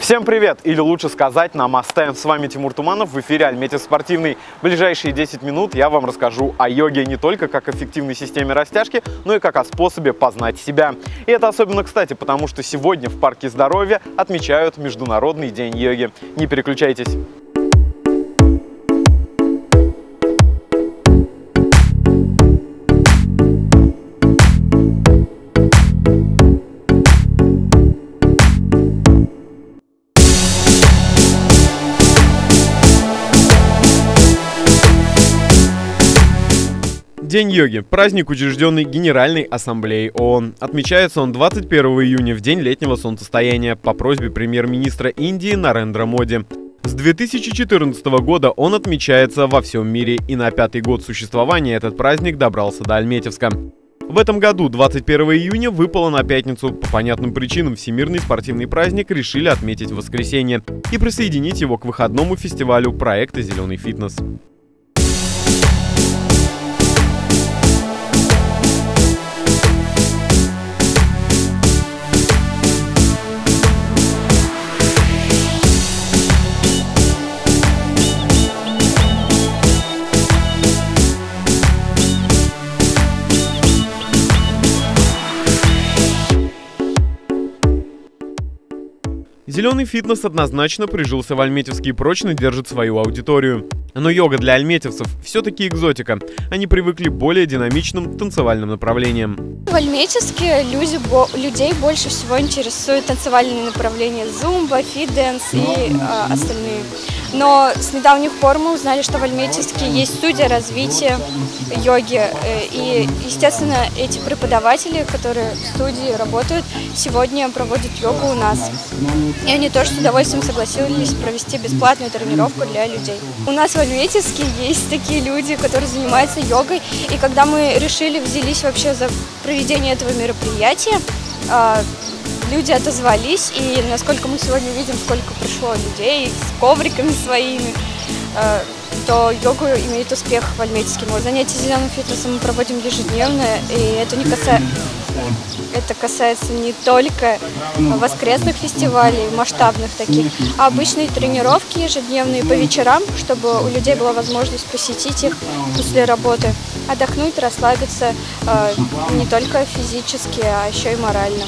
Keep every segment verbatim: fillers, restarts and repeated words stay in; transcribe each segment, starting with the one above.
Всем привет! Или лучше сказать намасте. С вами Тимур Туманов, в эфире Альметьевск Спортивный. В ближайшие десять минут я вам расскажу о йоге не только как о эффективной системе растяжки, но и как о способе познать себя. И это особенно кстати, потому что сегодня в Парке здоровья отмечают Международный день йоги. Не переключайтесь! День йоги – праздник, учрежденный Генеральной Ассамблеей ООН. Отмечается он двадцать первого июня, в день летнего солнцестояния, по просьбе премьер-министра Индии Нарендра Моди. С две тысячи четырнадцатого года он отмечается во всем мире, и на пятый год существования этот праздник добрался до Альметьевска. В этом году, двадцать первого июня, выпало на пятницу. По понятным причинам Всемирный спортивный праздник решили отметить в воскресенье и присоединить его к выходному фестивалю проекта «Зеленый фитнес». Зеленый фитнес однозначно прижился в Альметьевске и прочно держит свою аудиторию. Но йога для альметьевцев все-таки экзотика. Они привыкли к более динамичным танцевальным направлениям. В Альметьевске люди, людей больше всего интересуют танцевальные направления зумба, фит-дэнс и э, остальные. Но с недавних пор мы узнали, что в Альметьевске есть студия развития йоги. И, естественно, эти преподаватели, которые в студии работают, сегодня проводят йогу у нас. И они тоже с удовольствием согласились провести бесплатную тренировку для людей. У нас в Альметьевске есть такие люди, которые занимаются йогой. И когда мы решили, взялись вообще за проведение этого мероприятия, люди отозвались, и насколько мы сегодня видим, сколько пришло людей с ковриками своими, то йога имеет успех в Альметьевске. Занятия зеленым фитнесом мы проводим ежедневно, и это не касается, это касается не только воскресных фестивалей, масштабных таких, а обычные тренировки ежедневные по вечерам, чтобы у людей была возможность посетить их после работы, отдохнуть, расслабиться не только физически, а еще и морально.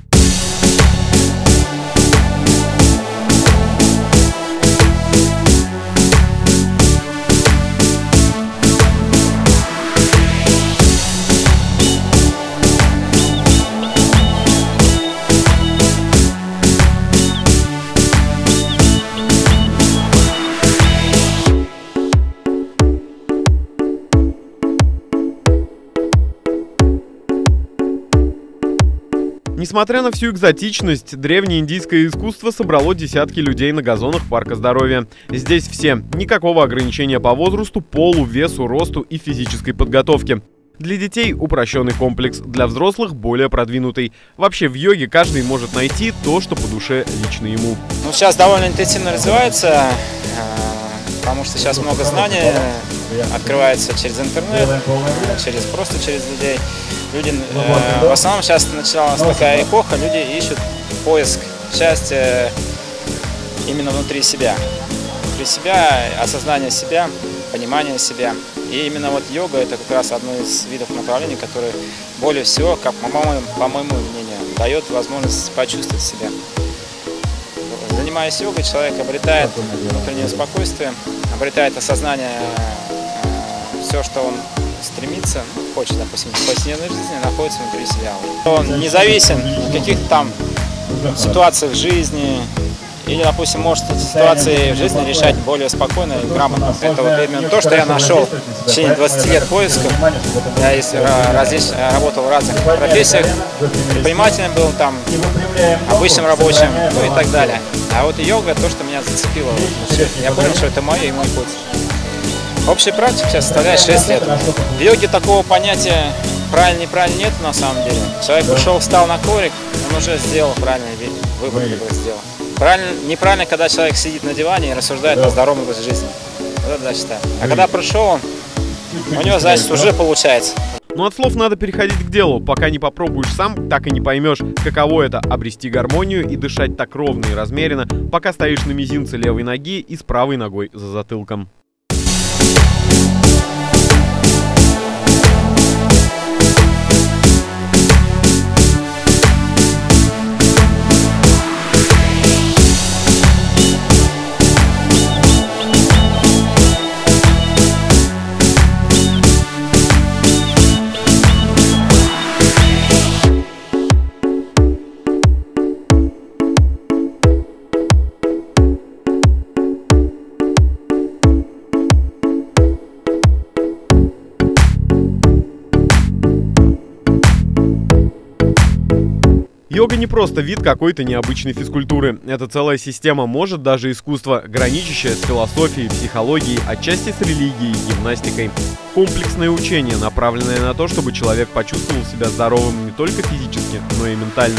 Несмотря на всю экзотичность, древнее индийское искусство собрало десятки людей на газонах Парка здоровья. Здесь все, никакого ограничения по возрасту, полу, весу, росту и физической подготовке. Для детей упрощенный комплекс, для взрослых более продвинутый. Вообще в йоге каждый может найти то, что по душе лично ему. Ну, сейчас довольно интенсивно развивается, потому что сейчас много знаний открывается через интернет, через просто через людей. Люди, э, в основном сейчас началась такая эпоха, люди ищут поиск счастья именно внутри себя. Внутри себя, осознание себя, понимание себя. И именно вот йога — это как раз одно из видов направлений, которые более всего, как по моему, по моему мнению, дает возможность почувствовать себя. Занимаясь йогой, человек обретает внутреннее спокойствие, обретает осознание э, все, что он стремится, ну, хочет, допустим, в повседневной жизни, находится внутри себя. Он не зависим от каких-то там ситуаций в жизни, или, допустим, может эти ситуации в жизни решать более спокойно и грамотно. Это вот именно то, что я нашел в течение двадцати лет поисков. Я различ... работал в разных профессиях, предпринимателем был, там, обычным рабочим, ну и так далее. А вот йога — то, что меня зацепило. Я понял, что это мое и мой путь. Общая практика сейчас составляет шесть лет. В йоге такого понятия правильно-неправильно нет на самом деле. Человек пришел, встал на коврик, он уже сделал правильный выбор, либо сделал. Правильно, неправильно, когда человек сидит на диване и рассуждает о здоровом образе жизни. Вот это, я считаю. А когда пришел, у него, значит, уже получается. Но от слов надо переходить к делу. Пока не попробуешь сам, так и не поймешь, каково это — обрести гармонию и дышать так ровно и размеренно, пока стоишь на мизинце левой ноги и с правой ногой за затылком. Йога не просто вид какой-то необычной физкультуры. Это целая система, может даже искусство, граничащее с философией, психологией, отчасти с религией и гимнастикой. Комплексное учение, направленное на то, чтобы человек почувствовал себя здоровым не только физически, но и ментально.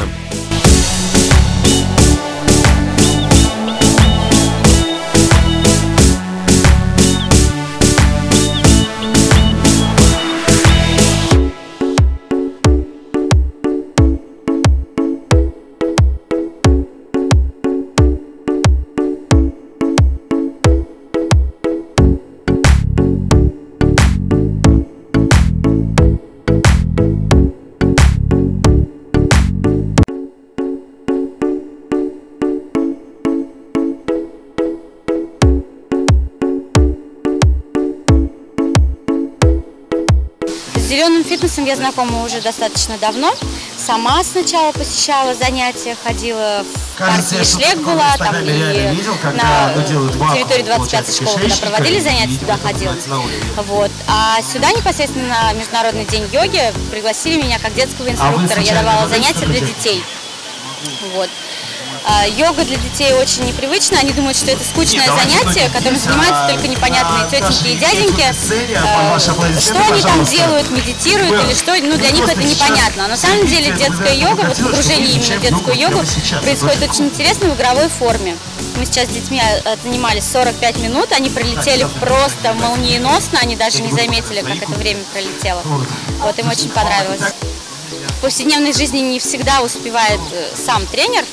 С зеленым фитнесом я знакома уже достаточно давно. Сама сначала посещала занятия, ходила в парк Вишлек была, там и видел, на территории двадцать пятой школы, когда проводили занятия, туда ходила. Вот. А сюда непосредственно на Международный день йоги пригласили меня как детского инструктора. Я давала занятия для детей. Вот. А, йога для детей очень непривычна, они думают, что это скучное занятие, которым занимаются только непонятные тетеньки и дяденьки. А, что они там делают, медитируют или что, ну для них это непонятно. А на самом деле детская йога, вот погружение именно в детскую йогу происходит очень интересно в игровой форме. Мы сейчас с детьми занимались сорок пять минут, они пролетели просто молниеносно, они даже не заметили, как это время пролетело. Вот, им очень понравилось. В повседневной жизни не всегда успевает сам тренер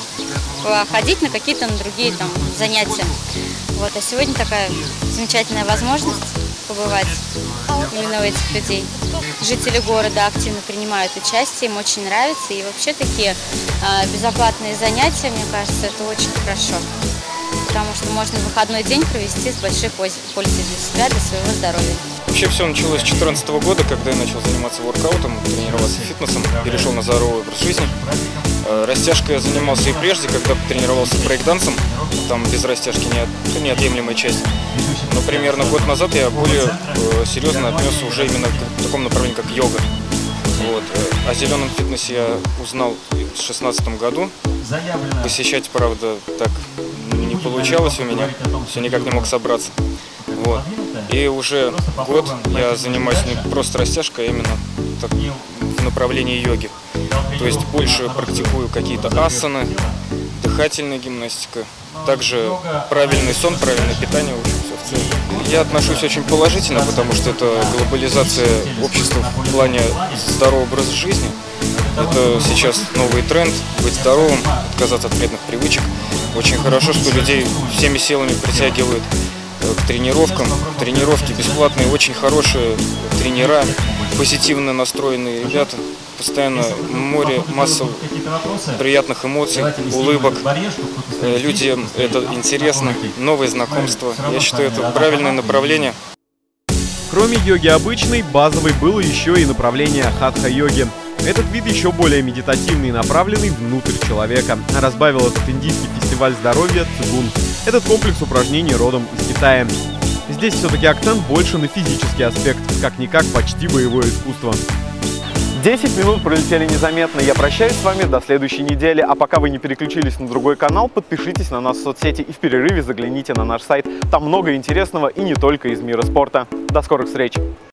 ходить на какие-то на другие там занятия. Вот, а сегодня такая замечательная возможность побывать именно у этих людей. Жители города активно принимают участие, им очень нравится. И вообще такие э, безоплатные занятия, мне кажется, это очень хорошо. Потому что можно выходной день провести с большой пользой для себя, для своего здоровья. Вообще все началось с две тысячи четырнадцатого года, когда я начал заниматься воркаутом, тренироваться фитнесом, перешел на здоровый образ жизни. Растяжкой я занимался и прежде, когда тренировался брейк-дансом, там без растяжки не, неотъемлемая часть. Но примерно год назад я более э, серьезно отнесся уже именно к такому направлению, как йога. Вот. О зеленом фитнесе я узнал в две тысячи шестнадцатом году. Посещать, правда, так не получалось у меня, все никак не мог собраться. Вот. И уже год я занимаюсь не просто растяжкой, а именно так, в направлении йоги. То есть больше практикую какие-то асаны, дыхательная гимнастика, также правильный сон, правильное питание. В общем, все в целом. Я отношусь очень положительно, потому что это глобализация общества в плане здорового образа жизни. Это сейчас новый тренд – быть здоровым, отказаться от вредных привычек. Очень хорошо, что людей всеми силами притягивают к тренировкам. Тренировки бесплатные, очень хорошие тренера, позитивно настроенные ребята. Постоянно море, масса приятных эмоций, улыбок. Людям это интересно, новые знакомства. Я считаю, это правильное направление. Кроме йоги обычной, базовой было еще и направление хатха-йоги. Этот вид еще более медитативный и направленный внутрь человека. Разбавил этот индийский фестиваль здоровья цигун. Этот комплекс упражнений родом из Китая. Здесь все-таки акцент больше на физический аспект, как-никак почти боевое искусство. десять минут пролетели незаметно. Я прощаюсь с вами до следующей недели. А пока вы не переключились на другой канал, подпишитесь на нас в соцсети и в перерыве загляните на наш сайт. Там много интересного и не только из мира спорта. До скорых встреч!